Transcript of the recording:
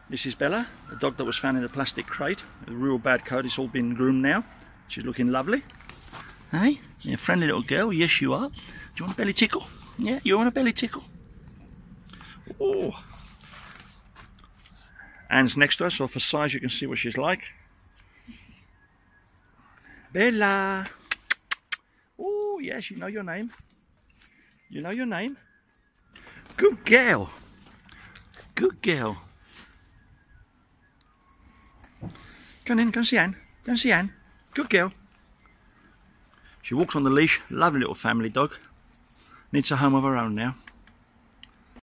This is Bella, the dog that was found in a plastic crate. A real bad coat. It's all been groomed now. She's looking lovely. Hey, you're a friendly little girl. Yes, you are. Do you want a belly tickle? Yeah, you want a belly tickle? Oh. Anne's next to her, so for size you can see what she's like. Bella. Oh, yes, you know your name. You know your name. Good girl. Good girl. Come in, go and see Anne. Go and see Anne. Good girl. She walks on the leash. Lovely little family dog. Needs a home of her own now.